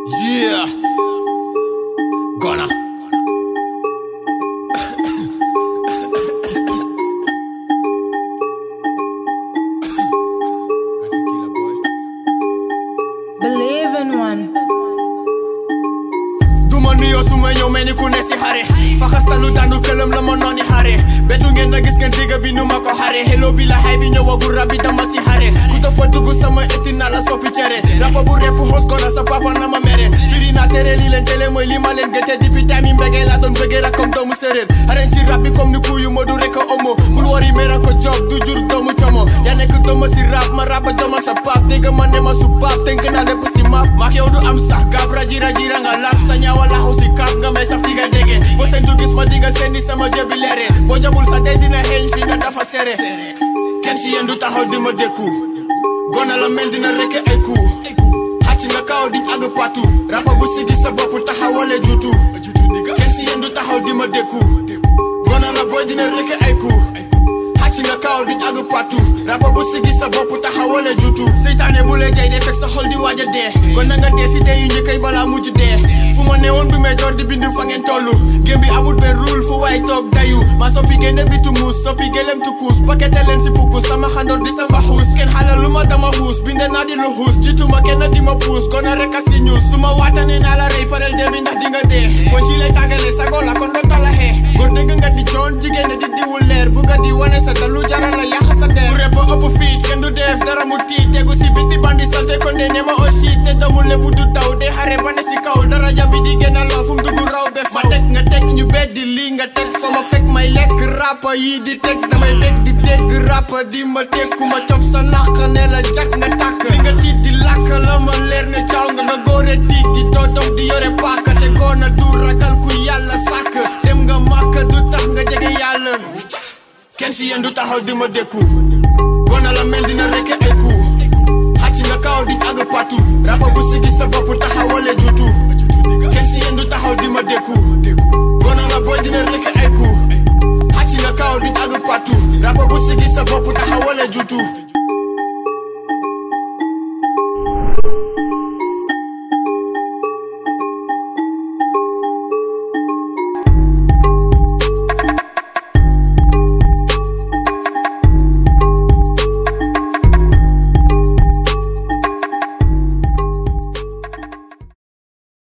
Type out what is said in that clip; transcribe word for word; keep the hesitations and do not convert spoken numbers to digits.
Yeah, gonna. Believe in one. Duma nuyo suma ñew melni ku ne ci xare faxastalu danu kelam la ma noni xare betu ngeen na gis ngeen diga bi nu ma ko xare hello bi la hay bi ñewagul rabbi dama ci xare ku ta fa dugg sama etina la soppi cere rafa bu rep hos ko na sa papa na ma mere firi na tere li len tele moy li ma len gete depuis time mbege la don bëgge ra comme doomu serer aren ci rabbi comme ni kuyu modu rek omo bul wori mera ko job du jur doomu chomo ya nek doomu ci rap ma rap dama sa pap diga man ne ma su pap tenk na lepp ci map mak yow du am sax gabra jira jira nga lap sa ñawa la hosi kap nga may saf tiga dege fo sen du gis ma diga sendi sama jabi lere bo jabul sa tay dina heñ fi nga dafa sere ken ci yendu taxaw di ma dekku gona la mel dina rek ay ku hacc nga kaw diñ ag patu rafa bu sigi sa bop taxawale jutu ken ci yendu taxaw di ma dekku gona la boy dina rek ay ku hacc nga kaw diñ ag patu rafa bu sigi sa bop taxawale jutu seytaane bu lay jay de fek sa xol di waja de kon nga de ci de yu ñekay bala mujj de fuma neewon bi may door di bindu fa ngeen tollu gembi amul ben rule fu way tok dayu ma soppi gene bitu mus soppi gelem tu kus pakete len ci pukus sama xandor di sama hus ken halaluma dama hus binde na di lu hus jituma ken di ma pus kona rek asi news suma watane na la rey parel de bi ndax di nga de ko ci lay tagale sago la kon do tala he gor deug nga di jon jigene di di wul leer bu ga di wone sa dalu jaral la yax sa der rep up feet ken du def dara mu ti tegu ci bit di bandi salte kon de nema o shit te damul le bu du taw de xare bane ci kaw dara jabi di gëna lo fum dugu raw be fa tek nga tek ñu beddi li nga tek sama fek may lek rap yi di tek damay bek di deg rap di ma tek ku ma chop sa nak ne la jak nga tak li nga tit di lak la ma leer ne ciaw nga nga gore tit di totom di yore pak te ko na du ragal ku yalla sak dem nga mak du tax nga jege yalla ken ci yendu taxaw di ma dekku gona la mel dina rek ay ku hacc nga kaw di ag patu rafa bu sigi sa bop taxawale jutu ken ci yendu taxaw di ma dekku gona la boy dina rek ay ku hacc nga kaw di ag patu rafa bu sigi sa bop taxawale jutu